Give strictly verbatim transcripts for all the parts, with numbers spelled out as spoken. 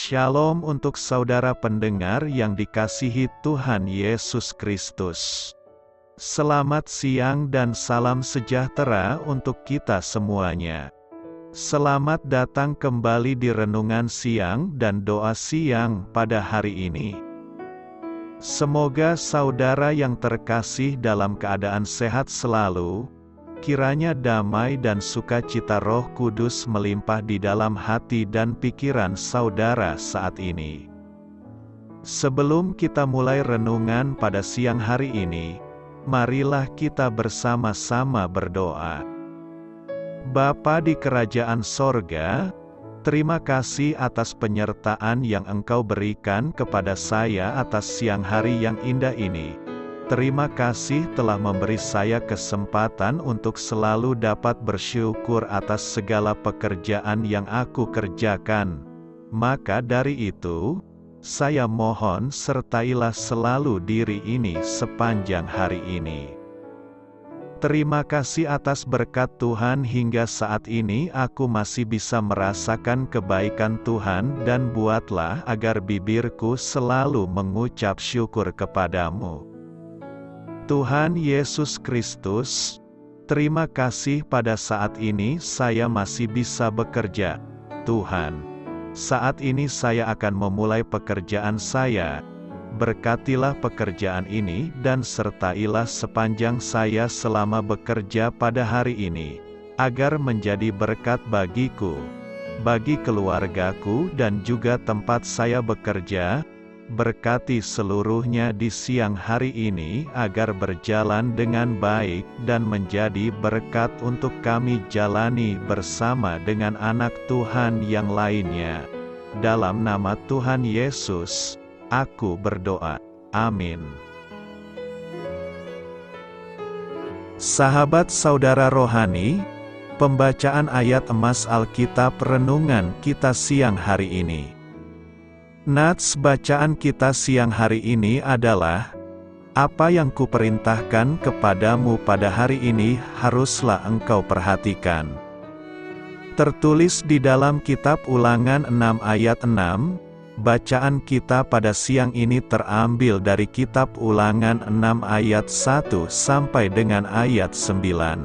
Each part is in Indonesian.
Shalom untuk saudara pendengar yang dikasihi Tuhan Yesus Kristus. Selamat siang dan salam sejahtera untuk kita semuanya. Selamat datang kembali di renungan siang dan doa siang pada hari ini. Semoga saudara yang terkasih dalam keadaan sehat selalu. Kiranya damai dan sukacita Roh Kudus melimpah di dalam hati dan pikiran saudara saat ini. Sebelum kita mulai renungan pada siang hari ini, marilah kita bersama-sama berdoa. Bapa di kerajaan sorga, terima kasih atas penyertaan yang Engkau berikan kepada saya atas siang hari yang indah ini. Terima kasih telah memberi saya kesempatan untuk selalu dapat bersyukur atas segala pekerjaan yang aku kerjakan. Maka dari itu, saya mohon sertailah selalu diri ini sepanjang hari ini. Terima kasih atas berkat Tuhan hingga saat ini aku masih bisa merasakan kebaikan Tuhan dan buatlah agar bibirku selalu mengucap syukur kepadamu. Tuhan Yesus Kristus, terima kasih pada saat ini saya masih bisa bekerja. Tuhan, saat ini saya akan memulai pekerjaan saya. Berkatilah pekerjaan ini dan sertailah sepanjang saya selama bekerja pada hari ini, agar menjadi berkat bagiku, bagi keluargaku dan juga tempat saya bekerja. Berkati seluruhnya di siang hari ini agar berjalan dengan baik dan menjadi berkat untuk kami jalani bersama dengan anak Tuhan yang lainnya. Dalam nama Tuhan Yesus, aku berdoa. Amin. Sahabat saudara rohani, pembacaan ayat emas Alkitab renungan kita siang hari ini. Nats bacaan kita siang hari ini adalah, apa yang kuperintahkan kepadamu pada hari ini haruslah engkau perhatikan. Tertulis di dalam kitab Ulangan enam ayat enam, bacaan kita pada siang ini terambil dari kitab Ulangan enam ayat satu sampai dengan ayat sembilan.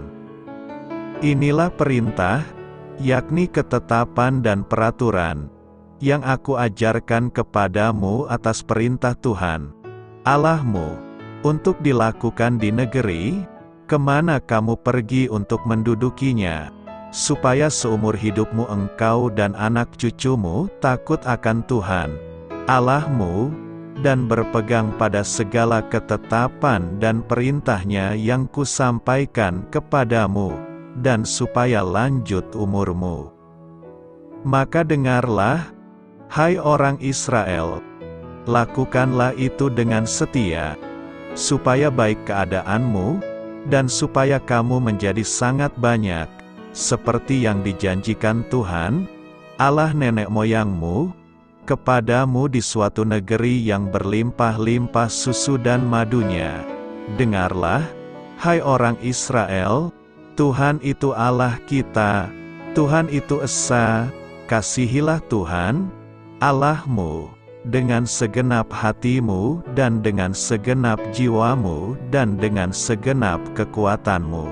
Inilah perintah, yakni ketetapan dan peraturan, yang aku ajarkan kepadamu atas perintah Tuhan, Allahmu, untuk dilakukan di negeri, kemana kamu pergi untuk mendudukinya, supaya seumur hidupmu engkau dan anak cucumu takut akan Tuhan, Allahmu, dan berpegang pada segala ketetapan dan perintahnya yang kusampaikan kepadamu, dan supaya lanjut umurmu. Maka dengarlah, hai orang Israel, lakukanlah itu dengan setia, supaya baik keadaanmu, dan supaya kamu menjadi sangat banyak, seperti yang dijanjikan Tuhan, Allah nenek moyangmu, kepadamu di suatu negeri yang berlimpah-limpah susu dan madunya. Dengarlah, hai orang Israel, Tuhan itu Allah kita, Tuhan itu Esa, kasihilah Tuhan, Allahmu, dengan segenap hatimu dan dengan segenap jiwamu dan dengan segenap kekuatanmu.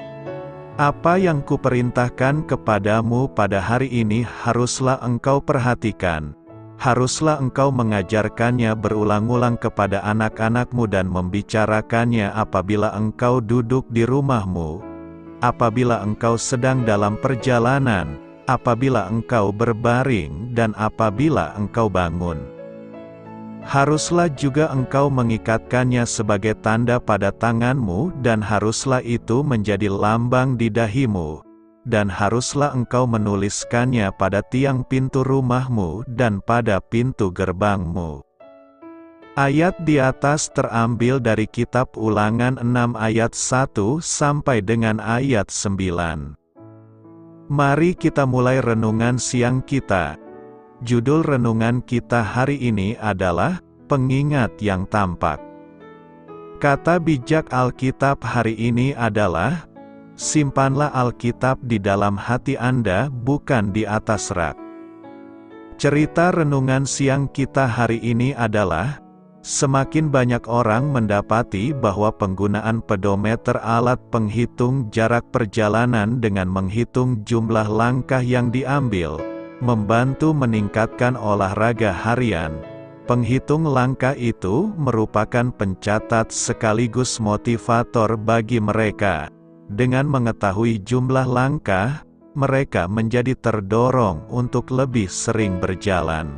Apa yang kuperintahkan kepadamu pada hari ini haruslah engkau perhatikan, haruslah engkau mengajarkannya berulang-ulang kepada anak-anakmu dan membicarakannya apabila engkau duduk di rumahmu, apabila engkau sedang dalam perjalanan, apabila engkau berbaring dan apabila engkau bangun. Haruslah juga engkau mengikatkannya sebagai tanda pada tanganmu dan haruslah itu menjadi lambang di dahimu, dan haruslah engkau menuliskannya pada tiang pintu rumahmu dan pada pintu gerbangmu. Ayat di atas terambil dari kitab Ulangan enam ayat satu sampai dengan ayat sembilan. Mari kita mulai renungan siang kita. Judul renungan kita hari ini adalah, Pengingat yang Tampak. Kata bijak Alkitab hari ini adalah, simpanlah Alkitab di dalam hati Anda bukan di atas rak. Cerita renungan siang kita hari ini adalah, semakin banyak orang mendapati bahwa penggunaan pedometer alat penghitung jarak perjalanan dengan menghitung jumlah langkah yang diambil, membantu meningkatkan olahraga harian. Penghitung langkah itu merupakan pencatat sekaligus motivator bagi mereka. Dengan mengetahui jumlah langkah, mereka menjadi terdorong untuk lebih sering berjalan.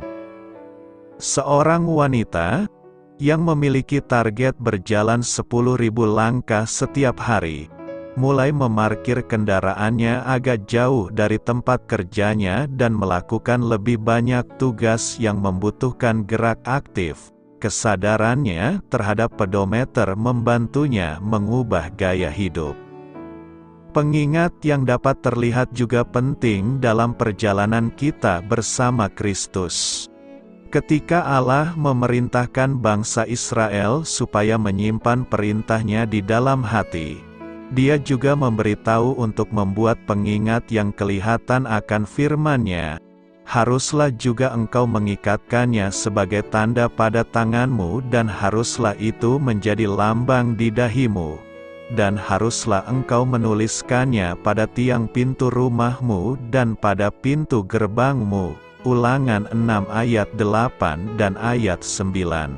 Seorang wanita yang memiliki target berjalan sepuluh ribu langkah setiap hari, mulai memarkir kendaraannya agak jauh dari tempat kerjanya dan melakukan lebih banyak tugas yang membutuhkan gerak aktif. Kesadarannya terhadap pedometer membantunya mengubah gaya hidup. Pengingat yang dapat terlihat juga penting dalam perjalanan kita bersama Kristus. Ketika Allah memerintahkan bangsa Israel supaya menyimpan perintahnya di dalam hati, Dia juga memberitahu untuk membuat pengingat yang kelihatan akan firman-Nya. Haruslah juga engkau mengikatkannya sebagai tanda pada tanganmu dan haruslah itu menjadi lambang di dahimu. Dan haruslah engkau menuliskannya pada tiang pintu rumahmu dan pada pintu gerbangmu. Ulangan enam ayat delapan dan ayat sembilan.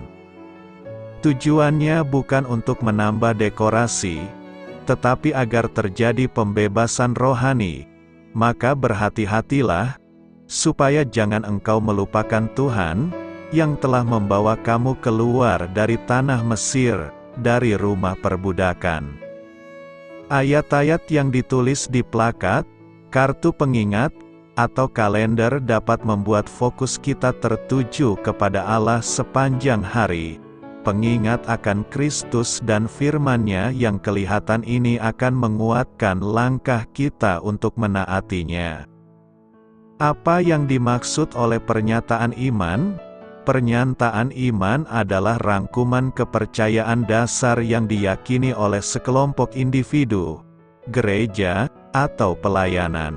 Tujuannya bukan untuk menambah dekorasi, tetapi agar terjadi pembebasan rohani. Maka berhati-hatilah, supaya jangan engkau melupakan Tuhan, yang telah membawa kamu keluar dari tanah Mesir, dari rumah perbudakan. Ayat-ayat yang ditulis di plakat, kartu pengingat, atau kalender dapat membuat fokus kita tertuju kepada Allah sepanjang hari. Pengingat akan Kristus dan firman-Nya yang kelihatan ini akan menguatkan langkah kita untuk menaatinya. Apa yang dimaksud oleh pernyataan iman? Pernyataan iman adalah rangkuman kepercayaan dasar yang diyakini oleh sekelompok individu, gereja, atau pelayanan.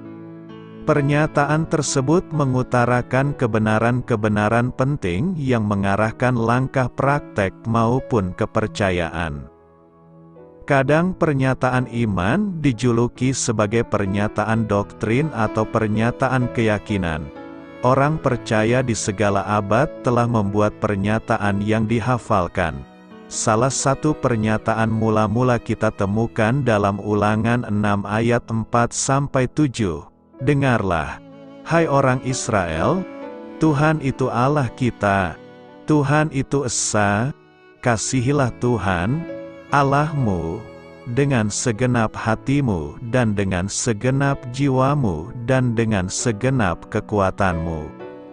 Pernyataan tersebut mengutarakan kebenaran-kebenaran penting yang mengarahkan langkah praktek maupun kepercayaan. Kadang pernyataan iman dijuluki sebagai pernyataan doktrin atau pernyataan keyakinan. Orang percaya di segala abad telah membuat pernyataan yang dihafalkan. Salah satu pernyataan mula-mula kita temukan dalam Ulangan enam ayat empat sampai tujuh. Dengarlah, hai orang Israel, Tuhan itu Allah kita, Tuhan itu Esa, kasihilah Tuhan, Allahmu, dengan segenap hatimu dan dengan segenap jiwamu dan dengan segenap kekuatanmu.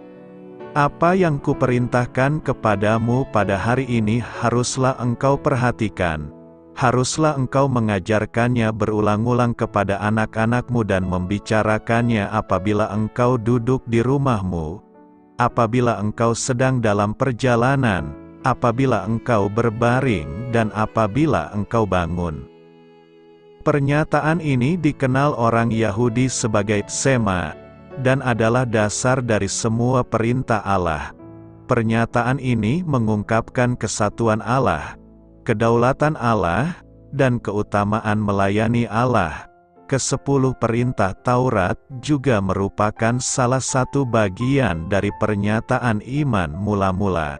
Apa yang kuperintahkan kepadamu pada hari ini haruslah engkau perhatikan, haruslah engkau mengajarkannya berulang-ulang kepada anak-anakmu dan membicarakannya apabila engkau duduk di rumahmu, apabila engkau sedang dalam perjalanan, apabila engkau berbaring dan apabila engkau bangun. Pernyataan ini dikenal orang Yahudi sebagai Shema, dan adalah dasar dari semua perintah Allah. Pernyataan ini mengungkapkan kesatuan Allah, kedaulatan Allah, dan keutamaan melayani Allah. Kesepuluh perintah Taurat juga merupakan salah satu bagian dari pernyataan iman mula-mula.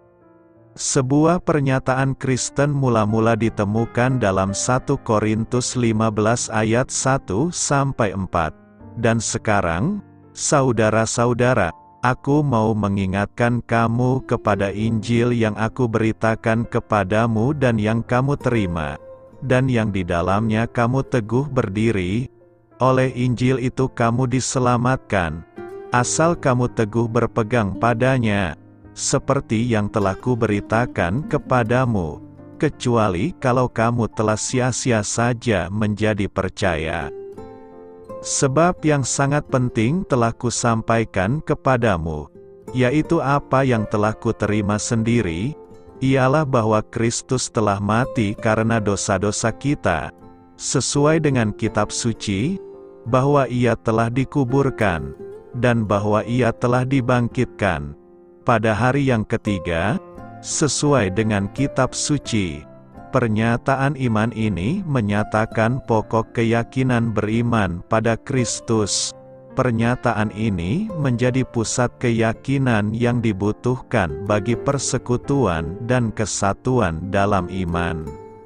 Sebuah pernyataan Kristen mula-mula ditemukan dalam satu Korintus lima belas ayat satu sampai empat. Dan sekarang, saudara-saudara, aku mau mengingatkan kamu kepada Injil yang aku beritakan kepadamu dan yang kamu terima, dan yang di dalamnya kamu teguh berdiri. Oleh Injil itu kamu diselamatkan, asal kamu teguh berpegang padanya, seperti yang telah kuberitakan kepadamu, kecuali kalau kamu telah sia-sia saja menjadi percaya. Sebab yang sangat penting telah kusampaikan kepadamu, yaitu apa yang telah kuterima sendiri, ialah bahwa Kristus telah mati karena dosa-dosa kita, sesuai dengan kitab suci, bahwa Ia telah dikuburkan, dan bahwa Ia telah dibangkitkan pada hari yang ketiga, sesuai dengan kitab suci. Pernyataan iman ini menyatakan pokok keyakinan beriman pada Kristus. Pernyataan ini menjadi pusat keyakinan yang dibutuhkan bagi persekutuan dan kesatuan dalam iman.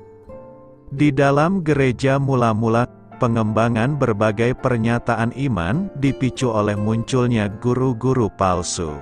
Di dalam gereja mula-mula, pengembangan berbagai pernyataan iman dipicu oleh munculnya guru-guru palsu.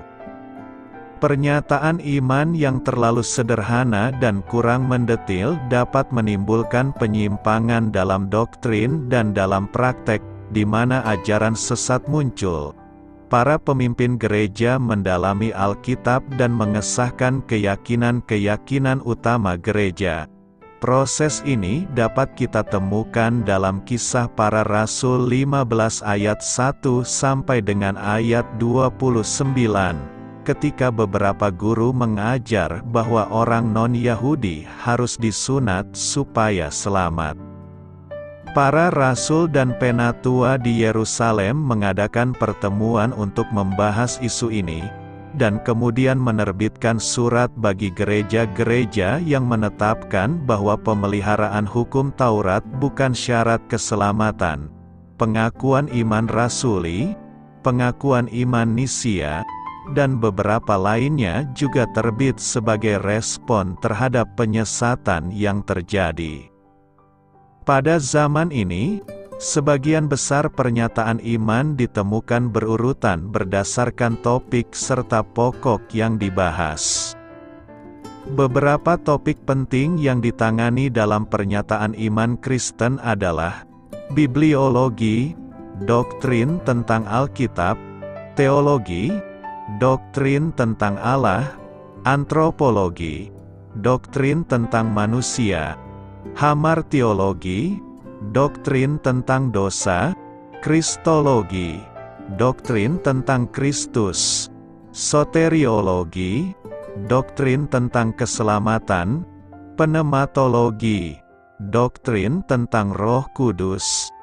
Pernyataan iman yang terlalu sederhana dan kurang mendetil dapat menimbulkan penyimpangan dalam doktrin dan dalam praktek, di mana ajaran sesat muncul. Para pemimpin gereja mendalami Alkitab dan mengesahkan keyakinan-keyakinan utama gereja. Proses ini dapat kita temukan dalam Kisah Para Rasul lima belas ayat satu sampai dengan ayat dua puluh sembilan. Ketika beberapa guru mengajar bahwa orang non-Yahudi harus disunat supaya selamat. Para rasul dan penatua di Yerusalem mengadakan pertemuan untuk membahas isu ini, dan kemudian menerbitkan surat bagi gereja-gereja yang menetapkan bahwa pemeliharaan hukum Taurat bukan syarat keselamatan. Pengakuan iman rasuli, pengakuan iman Nisia, dan beberapa lainnya juga terbit sebagai respon terhadap penyesatan yang terjadi. Pada zaman ini, sebagian besar pernyataan iman ditemukan berurutan berdasarkan topik serta pokok yang dibahas. Beberapa topik penting yang ditangani dalam pernyataan iman Kristen adalah bibliologi, doktrin tentang Alkitab, teologi, doktrin tentang Allah, antropologi, doktrin tentang manusia, hamartiologi, doktrin tentang dosa, kristologi, doktrin tentang Kristus, soteriologi, doktrin tentang keselamatan, pneumatologi, doktrin tentang Roh Kudus,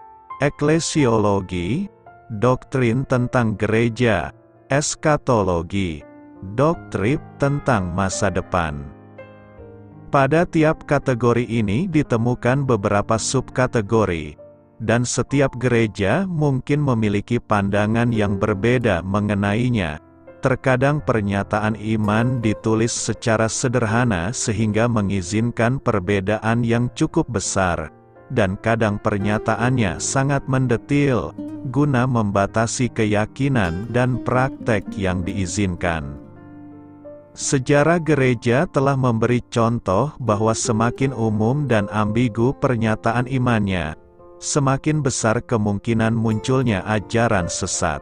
eklesiologi, doktrin tentang gereja, eskatologi, doktrin tentang masa depan. Pada tiap kategori ini ditemukan beberapa subkategori, dan setiap gereja mungkin memiliki pandangan yang berbeda mengenainya. Terkadang pernyataan iman ditulis secara sederhana sehingga mengizinkan perbedaan yang cukup besar, dan kadang pernyataannya sangat mendetil, guna membatasi keyakinan dan praktek yang diizinkan. Sejarah gereja telah memberi contoh bahwa semakin umum dan ambigu pernyataan imannya, semakin besar kemungkinan munculnya ajaran sesat.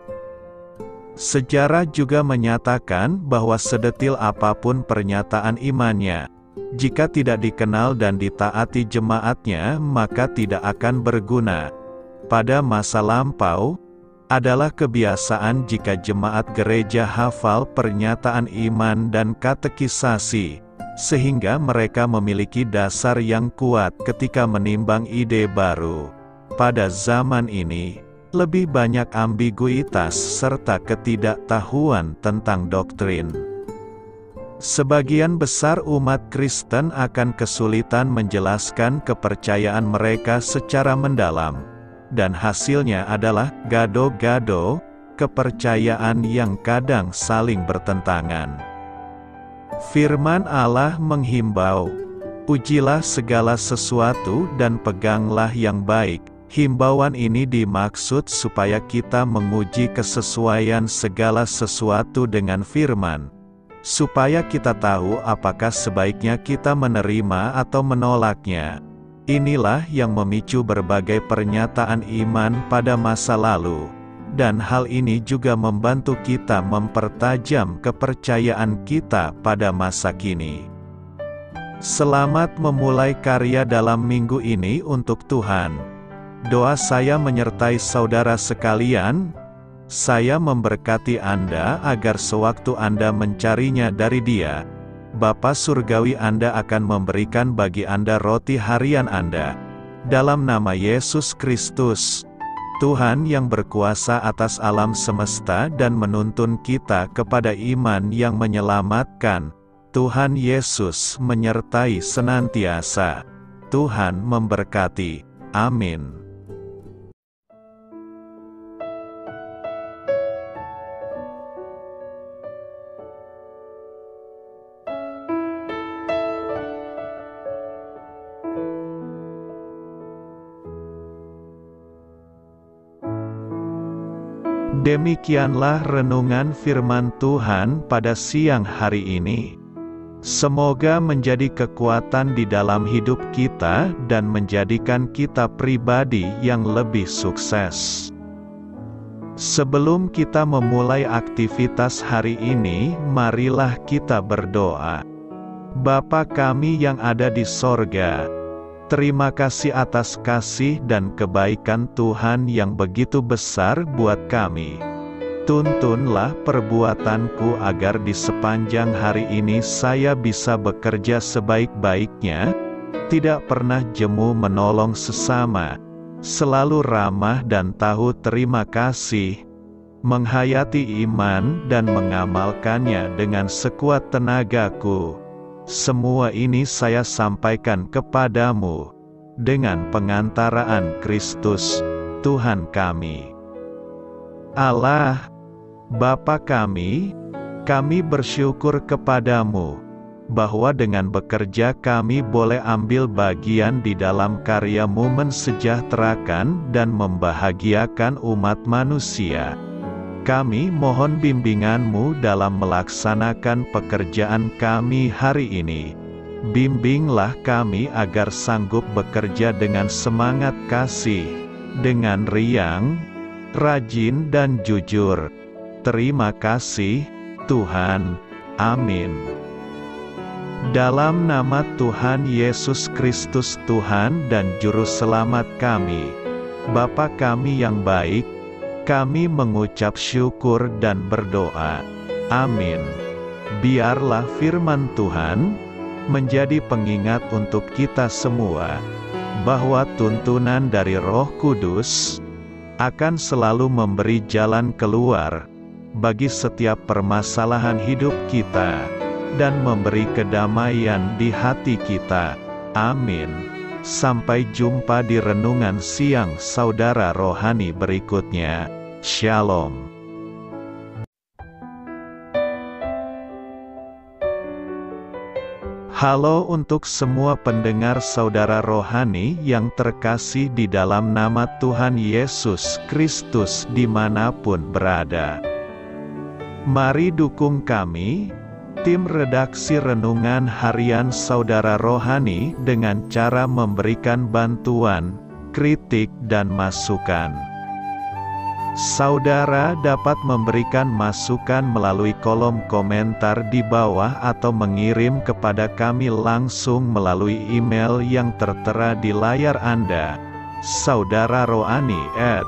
Sejarah juga menyatakan bahwa sedetil apapun pernyataan imannya, jika tidak dikenal dan ditaati jemaatnya, maka tidak akan berguna. Pada masa lampau, adalah kebiasaan jika jemaat gereja hafal pernyataan iman dan katekisasi, sehingga mereka memiliki dasar yang kuat ketika menimbang ide baru. Pada zaman ini, lebih banyak ambiguitas serta ketidaktahuan tentang doktrin. Sebagian besar umat Kristen akan kesulitan menjelaskan kepercayaan mereka secara mendalam, dan hasilnya adalah gado-gado, kepercayaan yang kadang saling bertentangan. Firman Allah menghimbau, "Ujilah segala sesuatu dan peganglah yang baik." Himbauan ini dimaksud supaya kita menguji kesesuaian segala sesuatu dengan firman, supaya kita tahu apakah sebaiknya kita menerima atau menolaknya. Inilah yang memicu berbagai pernyataan iman pada masa lalu, dan hal ini juga membantu kita mempertajam kepercayaan kita pada masa kini. Selamat memulai karya dalam minggu ini untuk Tuhan. Doa saya menyertai saudara sekalian. Saya memberkati Anda agar sewaktu Anda mencarinya dari Dia, Bapa Surgawi Anda akan memberikan bagi Anda roti harian Anda. Dalam nama Yesus Kristus. Tuhan yang berkuasa atas alam semesta dan menuntun kita kepada iman yang menyelamatkan, Tuhan Yesus menyertai senantiasa. Tuhan memberkati. Amin. Demikianlah renungan firman Tuhan pada siang hari ini. Semoga menjadi kekuatan di dalam hidup kita dan menjadikan kita pribadi yang lebih sukses. Sebelum kita memulai aktivitas hari ini, marilah kita berdoa. Bapa kami yang ada di sorga, terima kasih atas kasih dan kebaikan Tuhan yang begitu besar buat kami. Tuntunlah perbuatanku agar di sepanjang hari ini saya bisa bekerja sebaik-baiknya, tidak pernah jemu menolong sesama, selalu ramah dan tahu terima kasih, menghayati iman dan mengamalkannya dengan sekuat tenagaku. Semua ini saya sampaikan kepadamu, dengan pengantaraan Kristus, Tuhan kami. Allah, Bapa kami, kami bersyukur kepadamu, bahwa dengan bekerja kami boleh ambil bagian di dalam karya-Mu mensejahterakan dan membahagiakan umat manusia. Kami mohon bimbingan-Mu dalam melaksanakan pekerjaan kami hari ini. Bimbinglah kami agar sanggup bekerja dengan semangat kasih, dengan riang, rajin dan jujur. Terima kasih, Tuhan. Amin. Dalam nama Tuhan Yesus Kristus Tuhan dan Juru Selamat kami, Bapa kami yang baik, kami mengucap syukur dan berdoa. Amin. Biarlah firman Tuhan menjadi pengingat untuk kita semua, bahwa tuntunan dari Roh Kudus akan selalu memberi jalan keluar bagi setiap permasalahan hidup kita, dan memberi kedamaian di hati kita. Amin. Sampai jumpa di renungan siang saudara rohani berikutnya. Shalom. Halo untuk semua pendengar saudara rohani yang terkasih di dalam nama Tuhan Yesus Kristus dimanapun berada. Mari dukung kami, tim redaksi Renungan Harian Saudara Rohani dengan cara memberikan bantuan, kritik dan masukan. Saudara dapat memberikan masukan melalui kolom komentar di bawah atau mengirim kepada kami langsung melalui email yang tertera di layar Anda, saudararohani at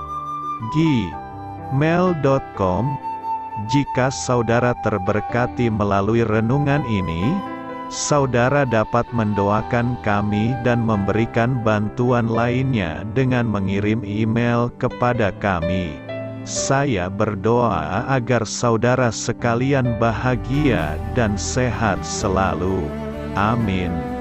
gmail dot com. Jika saudara terberkati melalui renungan ini, saudara dapat mendoakan kami dan memberikan bantuan lainnya dengan mengirim email kepada kami. Saya berdoa agar saudara sekalian bahagia dan sehat selalu. Amin.